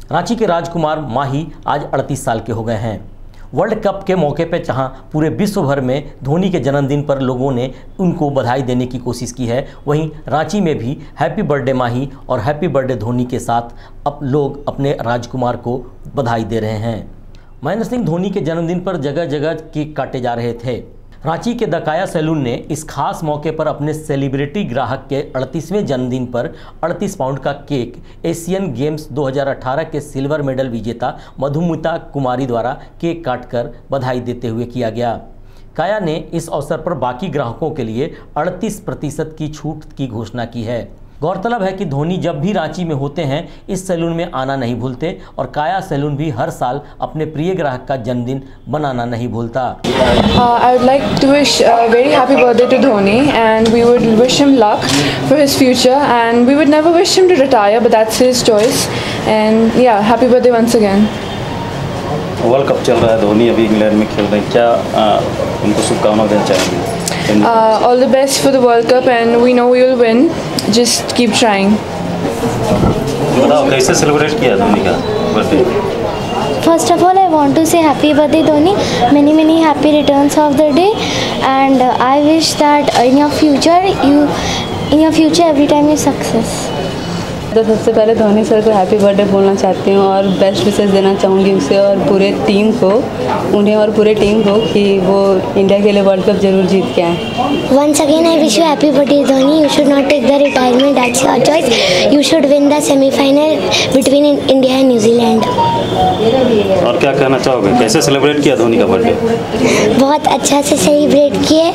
रांची के राजकुमार माही आज 38 साल के हो गए हैं। वर्ल्ड कप के मौके पर जहां पूरे विश्व भर में धोनी के जन्मदिन पर लोगों ने उनको बधाई देने की कोशिश की है, वहीं रांची में भी हैप्पी बर्थडे माही और हैप्पी बर्थडे धोनी के साथ अब लोग अपने राजकुमार को बधाई दे रहे हैं। महेंद्र सिंह धोनी के जन्मदिन पर जगह जगह केक काटे जा रहे थे। रांची के दकाया सैलून ने इस खास मौके पर अपने सेलिब्रिटी ग्राहक के 38वें जन्मदिन पर 38 पाउंड का केक एशियन गेम्स 2018 के सिल्वर मेडल विजेता मधुमिता कुमारी द्वारा केक काटकर बधाई देते हुए किया गया। काया ने इस अवसर पर बाकी ग्राहकों के लिए 38% की छूट की घोषणा की है। गौरतलब है कि धोनी जब भी रांची में होते हैं इस सैलून में आना नहीं भूलते और काया सैलून भी हर साल अपने प्रिय ग्राहक का जन्मदिन मनाना नहीं भूलता। I would like to wish a very happy birthday to Dhoni, and we would wish him luck for his future, and we would never wish him to retire, but that's his choice. And yeah, happy birthday once again. World cup चल रहा है, धोनी अभी England में खेल रहे हैं, क्या उनको शुभकामनाएं देना चाहेंगे? All the best for the World Cup, and we know we will win. Just keep trying. बताओ कैसे सेलिब्रेट किया धोनी का birthday? First of all, I want to say happy birthday Dhoni, many happy returns of the day, and I wish that in your future every time you success. तो सबसे पहले Dhoni sir को happy birthday बोलना चाहती हूँ और best wishes देना चाहूँगी उसे और पूरे टीम को, उन्हें और पूरे टीम को कि वो इंडिया के लिए वर्ल्ड कप जरूर जीत के आए। Once again, I wish you happy birthday Dhoni. You should not take the retirement. That's your choice. You should win the semi-final between India and New Zealand. और क्या कहना चाहोगे, कैसे सेलिब्रेट किया धोनी का बर्थडे? बहुत अच्छा से सेलिब्रेट किए।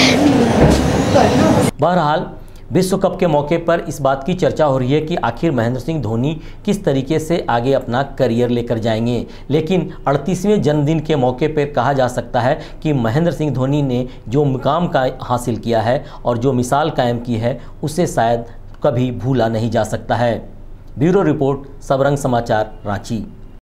बहरहाल विश्व कप के मौके पर इस बात की चर्चा हो रही है कि आखिर महेंद्र सिंह धोनी किस तरीके से आगे अपना करियर लेकर जाएंगे, लेकिन 38वें जन्मदिन के मौके पर कहा जा सकता है कि महेंद्र सिंह धोनी ने जो मुकाम का हासिल किया है और जो मिसाल कायम की है उसे शायद कभी भूला नहीं जा सकता है। ब्यूरो रिपोर्ट, सबरंग समाचार, रांची।